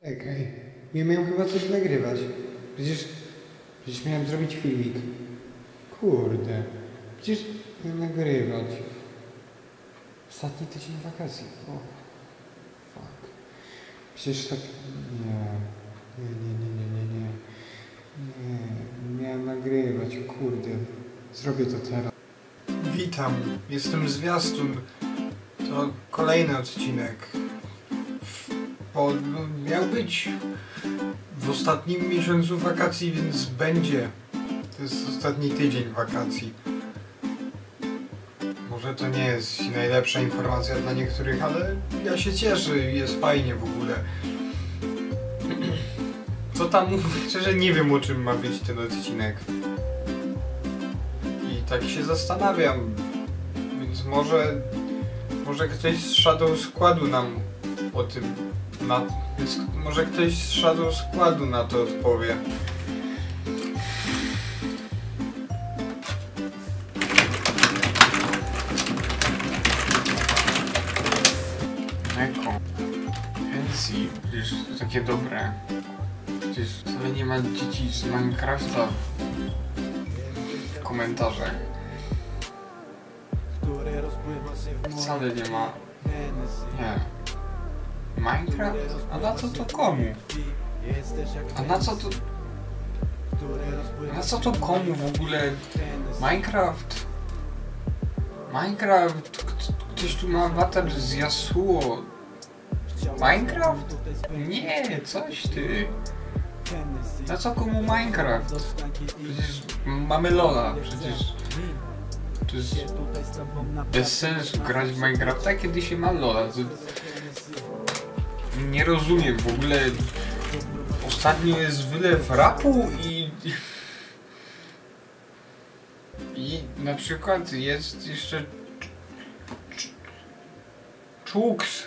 Czekaj, ja miałem chyba coś nagrywać. Przecież miałem zrobić filmik. Kurde, przecież miałem nagrywać. Ostatni tydzień wakacji. O, fuck. Przecież tak... Nie, miałem nagrywać, kurde. Zrobię to teraz. Witam, jestem Zwiastun. To kolejny odcinek. Bo miał być w ostatnim miesiącu wakacji, więc będzie. To jest ostatni tydzień wakacji. Może to nie jest najlepsza informacja dla niektórych, ale ja się cieszę, jest fajnie w ogóle. Co tam mówię? Szczerze nie wiem, o czym ma być ten odcinek. I tak się zastanawiam. Więc może ktoś z Shadow Składu nam o tym... może ktoś z Shadow Składu na to odpowie. Eko. Fancy. Przecież to takie dobre. Przecież wcale nie ma dzieci z Minecrafta w komentarzach. Wcale nie ma. Nie. Minecraft? A na co to komu? A na co to... Na co to komu w ogóle? Minecraft? Minecraft? Ktoś tu ma awatar z Yasuo? Minecraft? Nie, coś ty. Na co komu Minecraft? Przecież mamy Lola, przecież... To jest bez sensu grać w Minecrafta, kiedy się ma Lola. Nie rozumiem w ogóle. Ostatnio jest wylew rapu i na przykład jest jeszcze Czuks.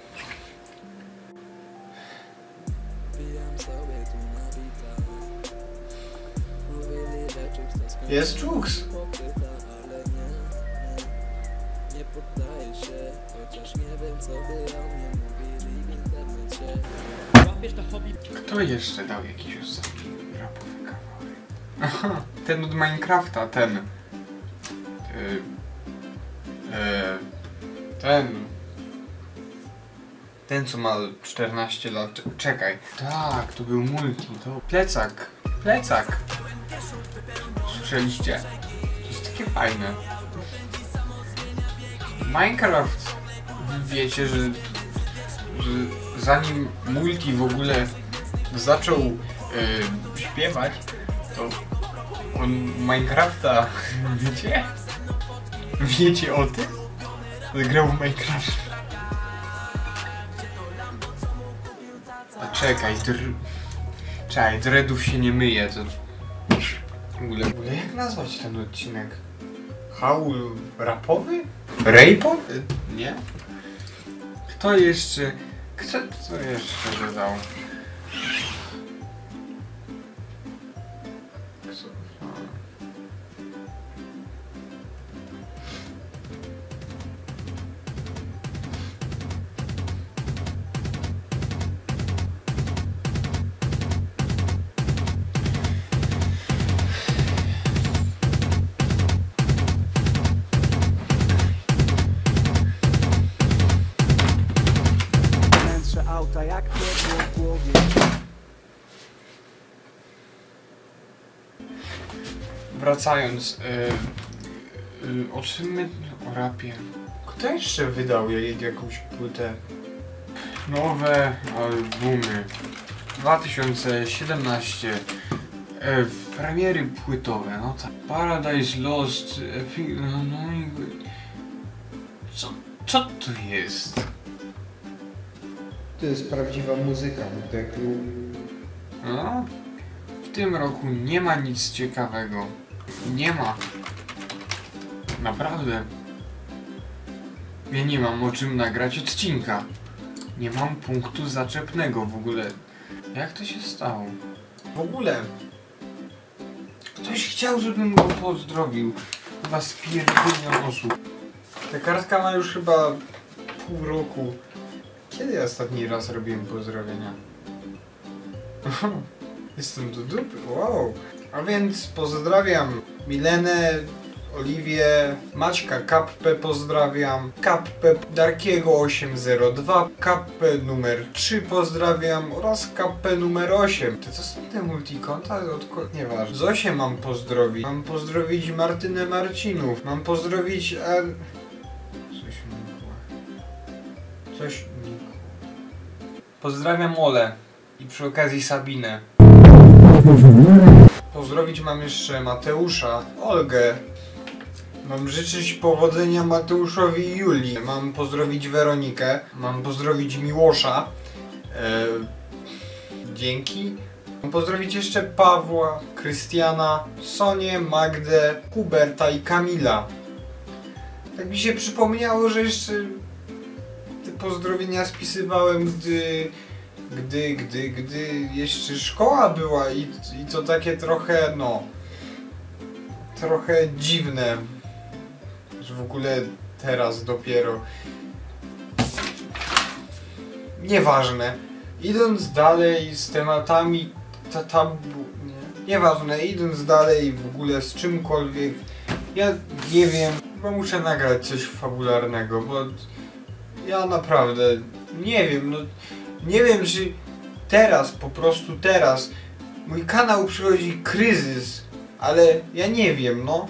Jest Czuks. Kto jeszcze dał jakiś ostatni rapowy kawałek? Aha, ten od Minecrafta, ten. Ten co ma 14 lat. Czekaj. Tak, to był multi, to plecak. Plecak. Słyszeliście? To jest takie fajne. Minecraft. Wiecie, że zanim multi w ogóle zaczął śpiewać, to on Minecrafta, wiecie? Wiecie o tym? Grał w Minecraft. A czekaj, dreadów się nie myje, to... W ogóle jak nazwać ten odcinek? Haul rapowy? Rapo? Nie? Kto jeszcze dodał? Auta jak ciepło w głowie. Wracając, o czym my... o rapie. Kto jeszcze wydał jakąś płytę? Nowe albumy. 2017. Premiery płytowe, no tak. Paradise Lost. No i... Co to jest? To jest prawdziwa muzyka, Deklu. No, w tym roku nie ma nic ciekawego. Nie ma. Naprawdę. Ja nie mam o czym nagrać odcinka. Nie mam punktu zaczepnego w ogóle. Jak to się stało? W ogóle. Ktoś chciał, żebym go pozdrowił. Chyba z pierdolenia osób. Ta kartka ma już chyba pół roku. Kiedy ja ostatni raz robiłem pozdrowienia? Jestem do dupy, wow. A więc pozdrawiam Milenę, Oliwię, Maćka Kappę pozdrawiam, Kappę Darkiego 802, Kappę numer 3 pozdrawiam oraz Kappę numer 8. To co są te multikonta? Nieważne. Zosię mam pozdrowić. Mam pozdrowić Martynę Marcinów. Mam pozdrowić... Coś nikło. Pozdrawiam Olę i przy okazji Sabinę. Pozdrowić mam jeszcze Mateusza, Olgę. Mam życzyć powodzenia Mateuszowi i Julii. Mam pozdrowić Weronikę. Mam pozdrowić Miłosza. Dzięki. Mam pozdrowić jeszcze Pawła, Krystiana, Sonię, Magdę, Huberta i Kamila. Tak mi się przypomniało, że jeszcze te pozdrowienia spisywałem, gdy jeszcze szkoła była i to takie trochę, no, trochę dziwne, że w ogóle teraz dopiero. Nieważne. Idąc dalej z tematami nieważne, idąc dalej w ogóle z czymkolwiek, ja nie wiem, chyba muszę nagrać coś fabularnego, bo ja naprawdę nie wiem, no nie wiem, czy teraz, po prostu teraz mój kanał przychodzi kryzys, ale ja nie wiem, no.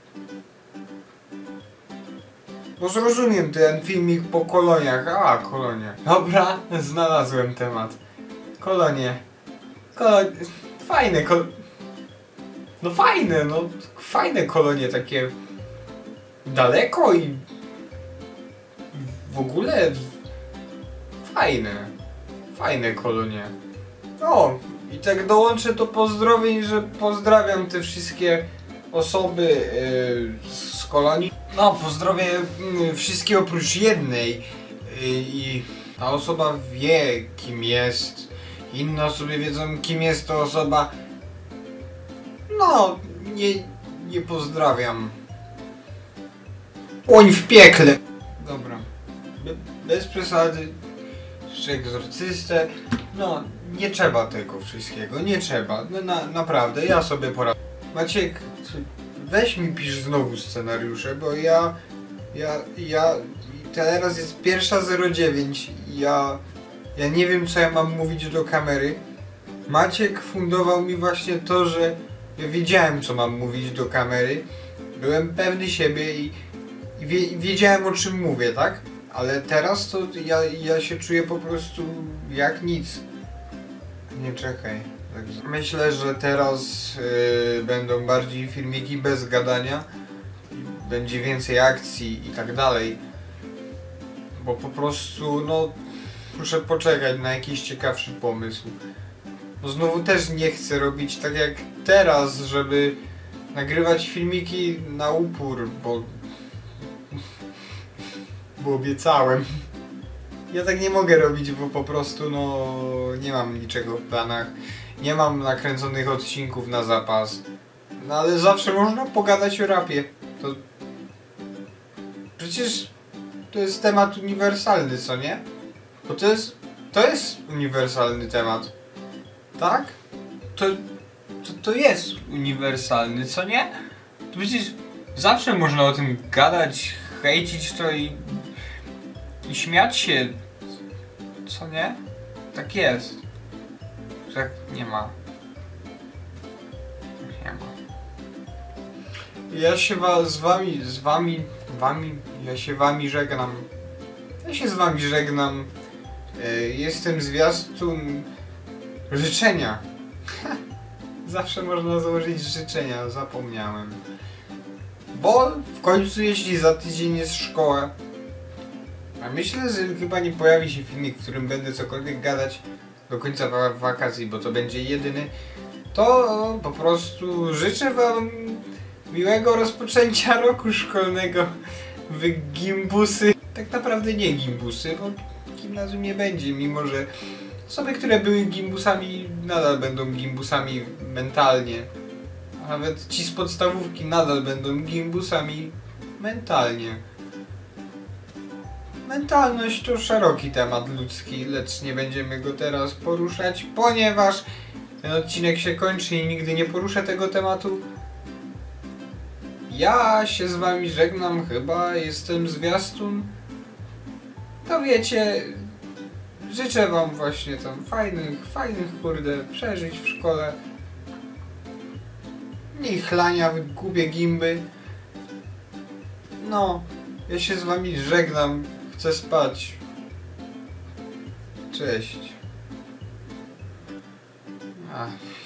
Bo zrozumiem ten filmik po koloniach. A, kolonie. Dobra, znalazłem temat. Kolonie. Fajne no fajne, no. Fajne kolonie, takie daleko i w ogóle fajne. Fajne kolonie. O, i tak dołączę do pozdrowień, że pozdrawiam te wszystkie osoby z kolonii. No, pozdrowię wszystkie oprócz jednej i ta osoba wie, kim jest. Inne osoby wiedzą, kim jest ta osoba. No, nie pozdrawiam. Oń w piekle! Dobra. Bez przesady. Jeszcze egzorcystę. No, nie trzeba tego wszystkiego, nie trzeba. No, naprawdę, ja sobie poradzę. Maciek, weź mi pisz znowu scenariusze, bo ja teraz jest 1:09 i ja nie wiem, co ja mam mówić do kamery. Maciek fundował mi właśnie to, że ja wiedziałem, co mam mówić do kamery. Byłem pewny siebie i wiedziałem, o czym mówię, tak? Ale teraz to ja się czuję po prostu jak nic. Nie czekaj. Myślę, że teraz będą bardziej filmiki bez gadania. Będzie więcej akcji i tak dalej. Bo po prostu, no, muszę poczekać na jakiś ciekawszy pomysł. Bo znowu też nie chcę robić tak jak teraz, żeby nagrywać filmiki na upór, bo obiecałem. Ja tak nie mogę robić, bo po prostu, no, nie mam niczego w planach. Nie mam nakręconych odcinków na zapas. No ale zawsze można pogadać o rapie. To... Przecież to jest temat uniwersalny, co nie? Bo to jest uniwersalny temat. Tak? To jest uniwersalny, co nie? To przecież zawsze można o tym gadać, hejcić to i śmiać się. Co nie? Tak jest. Tak nie ma. Nie ma. Ja się ja się z wami żegnam. Jestem zwiastun życzenia. Zawsze można założyć życzenia, zapomniałem. Bo w końcu, jeśli za tydzień jest szkoła, a myślę, że chyba nie pojawi się filmik, w którym będę cokolwiek gadać do końca wakacji, bo to będzie jedyny, to po prostu życzę wam miłego rozpoczęcia roku szkolnego w gimbusy. Tak naprawdę nie gimbusy, bo gimnazjum nie będzie, mimo że osoby, które były gimbusami, nadal będą gimbusami mentalnie. A nawet ci z podstawówki nadal będą gimbusami mentalnie. Mentalność to szeroki temat ludzki, lecz nie będziemy go teraz poruszać, ponieważ ten odcinek się kończy i nigdy nie poruszę tego tematu. Ja się z wami żegnam, chyba jestem zwiastun. To wiecie, życzę wam właśnie tam fajnych kurde przeżyć w szkole. Nie chlania w głupie gimby. No, ja się z wami żegnam, chcę spać. Cześć. Ach.